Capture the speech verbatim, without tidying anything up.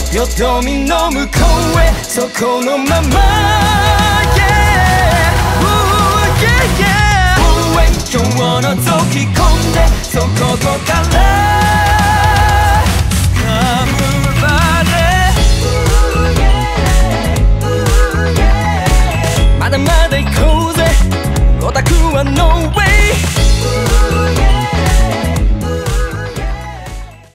よどみの向こうへそこのまま Yeah Ooh, yeah, yeah 応援今日を覗き込んでそこから頑張れ Ooh, yeah, ooh, yeah まだまだ